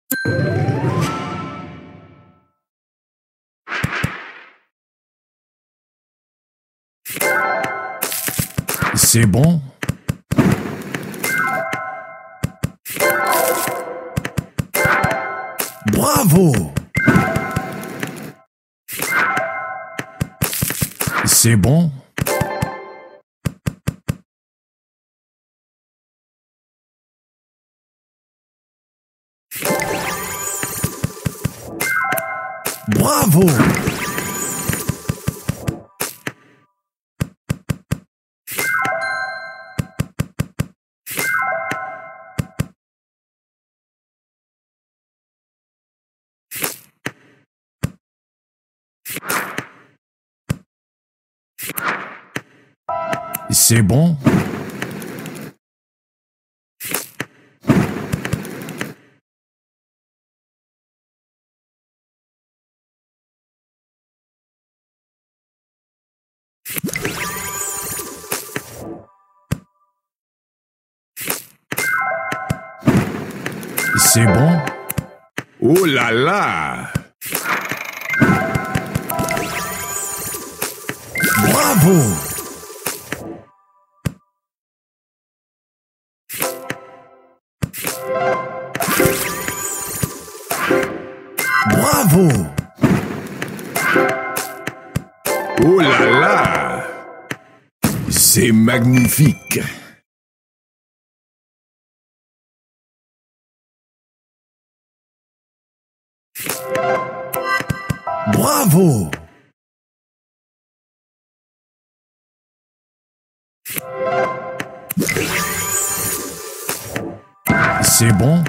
C'est bon? Bravo! C'est bon? Bravo! C'est bon? C'est bon? Oh là là! Bravo! Bravo! Oh là là! C'est magnifique! Bravo! C'est bon?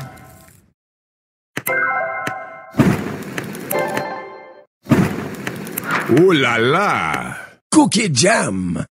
Oh là là! Cookie Jam!